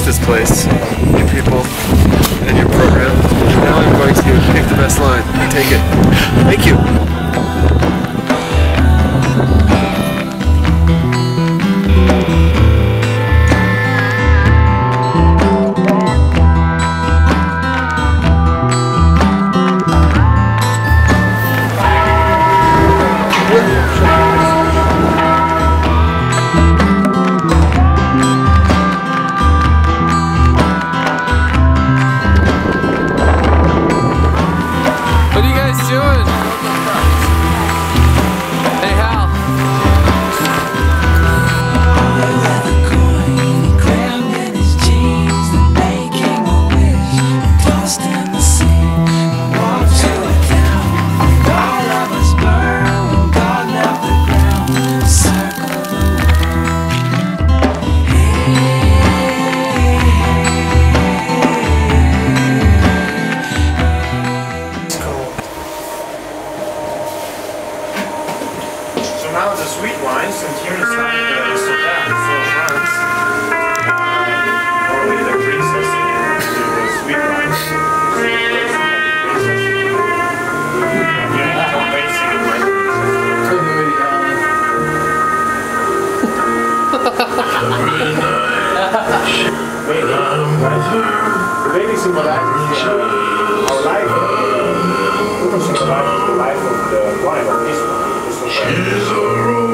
this place, you people, and your program. Now I'm going to pick the best line. Take it. Thank you. What are you guys doing? Hey, Hal. So now the sweet wines, and here is like Soda, so France. Normally the princess do the sweet wines. The baby symbolizes our life. We can symbolize the life of the wine of this one. She's a